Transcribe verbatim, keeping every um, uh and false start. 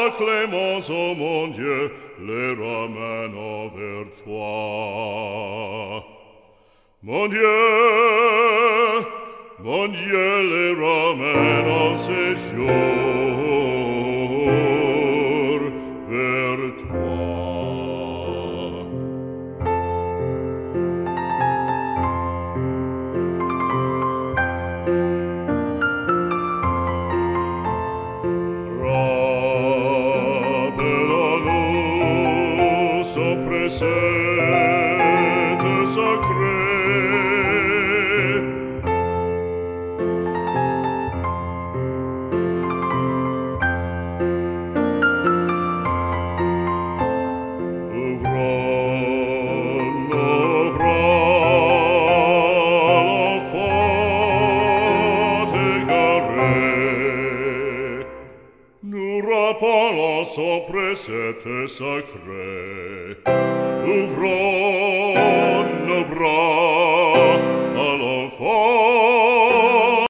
ta clémence, ô mon Dieu, les ramène vers toi. Mon Dieu, mon Dieu, les ramène en séjour vers toi. Précède sacrée. Ouvrons nos bras, l'enfant égaré. Nous rappelons son précepte sacré. Ouvrons nos bras.